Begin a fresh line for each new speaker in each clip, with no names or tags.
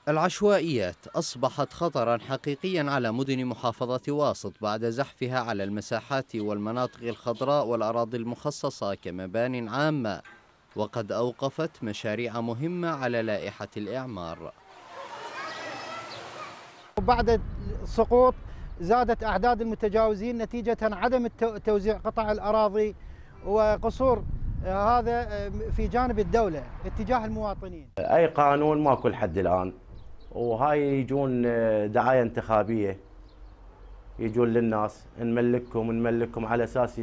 العشوائيات أصبحت خطرا حقيقيا على مدن محافظة واسط بعد زحفها على المساحات والمناطق الخضراء والأراضي المخصصة كمبان عامة، وقد أوقفت مشاريع مهمة على لائحة الإعمار.
وبعد السقوط زادت أعداد المتجاوزين نتيجة عدم توزيع قطع الأراضي وقصور هذا في جانب الدولة اتجاه المواطنين.
أي قانون ماكو لحد الآن، وهاي يجون دعاية انتخابية، يجون للناس نملككم على أساس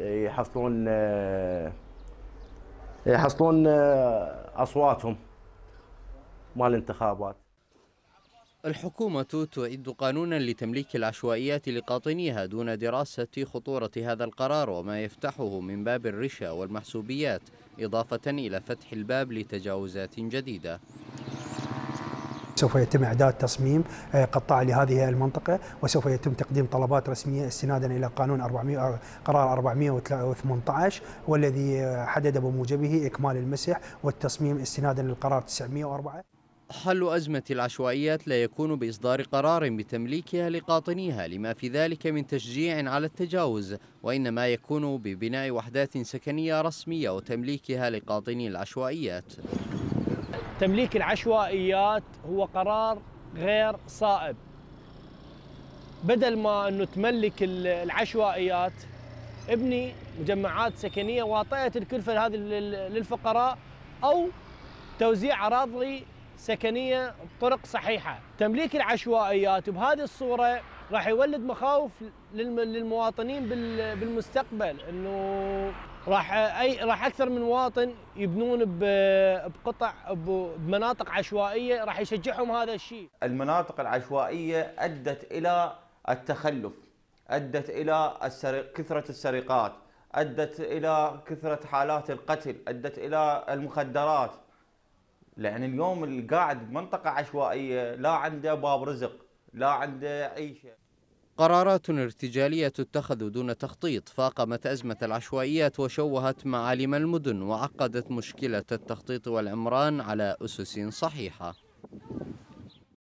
يحصلون أصواتهم مال الانتخابات.
الحكومة تعد قانونا لتمليك العشوائيات لقاطنيها دون دراسة خطورة هذا القرار وما يفتحه من باب الرشا والمحسوبيات، إضافة إلى فتح الباب لتجاوزات جديدة.
سوف يتم إعداد تصميم قطاع لهذه المنطقة، وسوف يتم تقديم طلبات رسمية استنادا إلى قانون قرار 418 والذي حدد بموجبه إكمال المسح والتصميم استنادا للقرار 904.
حل أزمة العشوائيات لا يكون بإصدار قرار بتمليكها لقاطنيها لما في ذلك من تشجيع على التجاوز، وإنما يكون ببناء وحدات سكنية رسمية وتمليكها لقاطني العشوائيات.
تمليك العشوائيات هو قرار غير صائب. بدل ما أنه تملك العشوائيات ابني مجمعات سكنية واطئة الكلفة هذه للفقراء، أو توزيع أراضي سكنية بطرق صحيحة. تمليك العشوائيات بهذه الصورة راح يولد مخاوف للمواطنين بالمستقبل، انه راح اكثر من مواطن يبنون بقطع بمناطق عشوائية، راح يشجعهم هذا الشيء.
المناطق العشوائية ادت الى التخلف، ادت الى كثرة السرقات، ادت الى كثرة حالات القتل، ادت الى المخدرات. لأن اليوم اللي قاعد بمنطقة عشوائية لا عنده باب رزق، لا عنده عيشة.
قرارات ارتجالية تتخذ دون تخطيط فاقمت أزمة العشوائيات وشوهت معالم المدن وعقدت مشكلة التخطيط والعمران على أسس صحيحة.